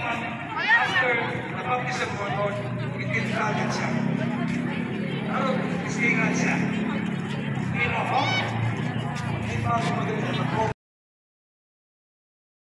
naman, after the baptism for Lord, itinragan siya. Ano, isingan siya. Hindi mo, oh? Hindi pa ako magaling.